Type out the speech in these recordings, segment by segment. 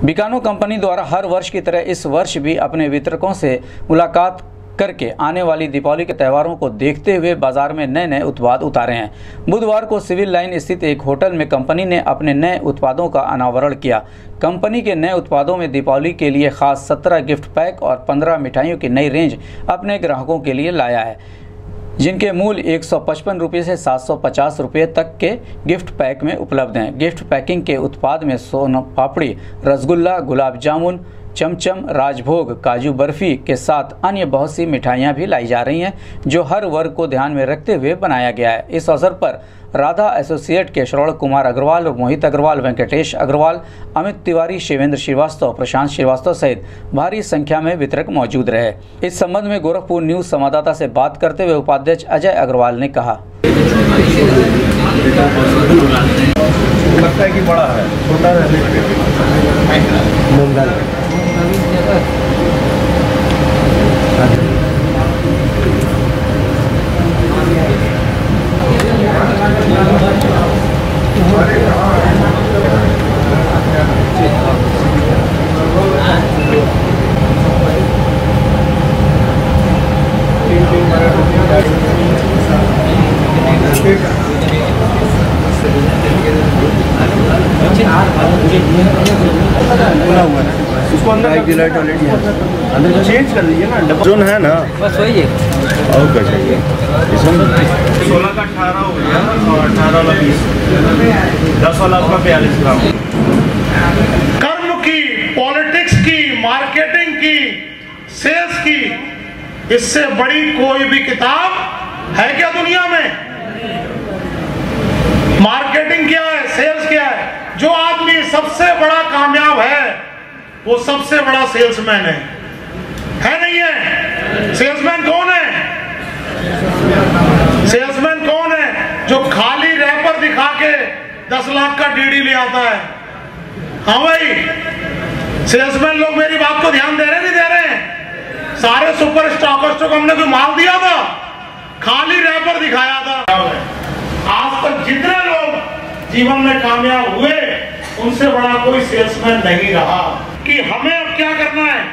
बीकानो company द्वारा हर वर्ष की तरह इस वर्ष भी अपने वितरकों से मुलाकात करके आने वाली दीपावली के त्योहारों को देखते हुए बाजार में नए नए उत्पाद उतारे हैं। बुधवार को सिविल लाइन स्थित एक होटल में कंपनी ने अपने नए उत्पादों का अनावरण किया। कंपनी के नए उत्पादों में दीपावली के लिए खास 17 गिफ्ट पैक और 15 मिठाइयों की नई रेंज अपने ग्राहकों के लिए लाया है, जिनके मूल्य 155 रुपये से 750 रुपये तक के गिफ्ट पैक में उपलब्ध हैं। गिफ्ट पैकिंग के उत्पाद में सोन पापड़ी, रसगुल्ला, गुलाब जामुन, चमचम, राजभोग, काजू बर्फी के साथ अन्य बहुत सी मिठाइयाँ भी लाई जा रही हैं, जो हर वर्ग को ध्यान में रखते हुए बनाया गया है। इस अवसर पर राधा एसोसिएट के श्रवण कुमार अग्रवाल, मोहित अग्रवाल, वेंकटेश अग्रवाल, अमित तिवारी, शिवेंद्र श्रीवास्तव, प्रशांत श्रीवास्तव सहित भारी संख्या में वितरक मौजूद रहे। इस संबंध में गोरखपुर न्यूज संवाददाता से बात करते हुए उपाध्यक्ष अजय अग्रवाल ने कहा, लगता है कि बड़ा है, छोटा उसको अंदर डिलाइट ऑलरेडी है, अंदर चेंज कर दीजिए ना, जोन है ना, बस वही है। और क्या चाहिए? इसमें 16 का 18 हो गया और 18 वाला 20, 10 वाला आपका 42 ग्राम। कर्म की, पॉलिटिक्स की, मार्केटिंग की, सेल्स की, इससे बड़ी कोई भी किताब है क्या दुनिया में? मार्केटिंग क्या है, सेल्स क्या है? जो आदमी सबसे बड़ा कामयाब है वो सबसे बड़ा सेल्समैन है नहीं है? सेल्समैन कौन है? सेल्समैन कौन है? जो खाली रैपर दिखा के 10 लाख का डीडी ले आता है। हाँ भाई, सेल्समैन लोग मेरी बात को ध्यान दे रहे नहीं दे रहे हैं? सारे सुपर स्टॉकर्स को हमने कोई माल दिया था, खाली रैपर दिखाया था। आज तक जितने लोग जीवन में कामयाब हुए उनसे बड़ा कोई सेल्समैन नहीं रहा। कि हमें अब क्या करना है?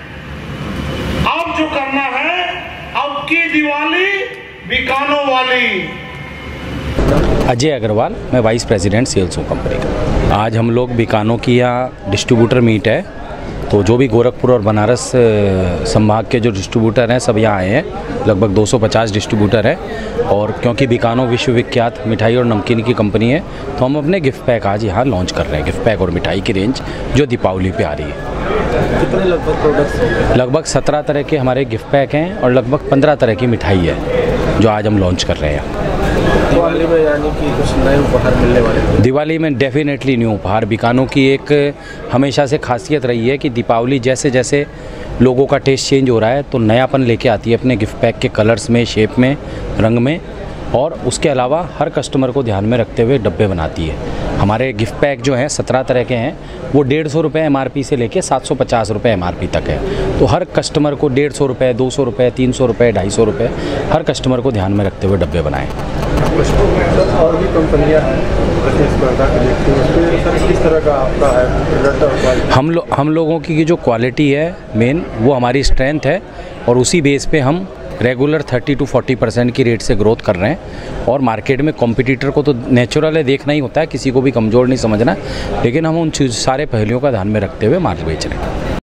अब जो करना है, अब की दिवाली बीकानो वाली। अजय अग्रवाल, मैं वाइस प्रेसिडेंट सेल्स हूँ कंपनी का। आज हम लोग बीकानो की यहाँ डिस्ट्रीब्यूटर मीट है, तो जो भी गोरखपुर और बनारस संभाग के जो डिस्ट्रीब्यूटर हैं सब यहाँ आए हैं। लगभग 250 डिस्ट्रीब्यूटर हैं, और क्योंकि बीकानो विश्वविख्यात मिठाई और नमकीन की कंपनी है, तो हम अपने गिफ्ट पैक आज यहाँ लॉन्च कर रहे हैं। गिफ्ट पैक और मिठाई की रेंज जो दीपावली पे आ रही है। कितने लगभग प्रोडक्ट्स? लगभग 17 तरह के हमारे गिफ्ट पैक हैं और लगभग 15 तरह की मिठाई है जो आज हम लॉन्च कर रहे हैं। दिवाली में यानी कि कुछ नए उपहार मिलने वाले हैं? दिवाली में डेफिनेटली न्यू उपहार। बीकानो की एक हमेशा से खासियत रही है कि दीपावली जैसे जैसे लोगों का टेस्ट चेंज हो रहा है तो नयापन लेके आती है अपने गिफ्ट पैक के कलर्स में, शेप में, रंग में, और उसके अलावा हर कस्टमर को ध्यान में रखते हुए डब्बे बनाती है। हमारे गिफ्ट पैक जो हैं 17 तरह के हैं, वो 150 रुपये MRP से लेके 750 रुपये MRP तक है। तो हर कस्टमर को 150 रुपये, 200 रुपये, 300 रुपये, 250 रुपये हर कस्टमर को ध्यान में रखते हुए डब्बे बनाएं। और भी कंपनियां किस तरह का आपका है? हम लोगों की जो क्वालिटी है मेन, वो हमारी स्ट्रेंथ है, और उसी बेस पे हम रेगुलर 30 to 40% की रेट से ग्रोथ कर रहे हैं। और मार्केट में कॉम्पिटिटर को तो नेचुरल है देखना ही होता है, किसी को भी कमज़ोर नहीं समझना, लेकिन हम उन सारे पहलुओं का ध्यान में रखते हुए माल बेच रहे हैं।